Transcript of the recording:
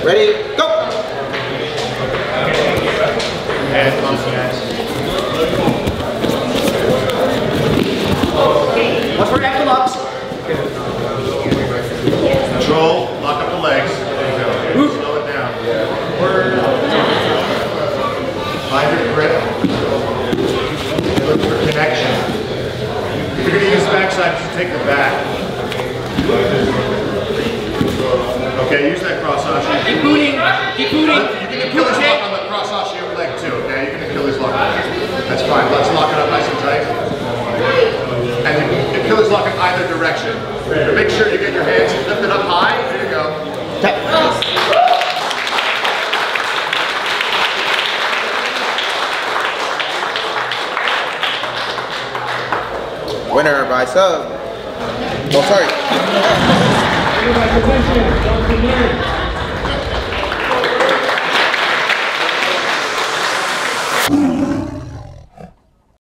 Ready, go! And bumps, guys. Watch for ankle locks. Control, lock up the legs. There you go. Slow it down. Find your grip. Look for connection. If you're going to use the backside, just take the back. Okay, use that cross osseous. Keep booting. Keep booting. You can Achilles lock on the cross osseous leg too, okay? You can Achilles lock on that. That's fine. Let's lock it up nice and tight. And you can Achilles lock in either direction. But make sure you get your hands lifted up high. There you go. Winner by sub. Oh, sorry.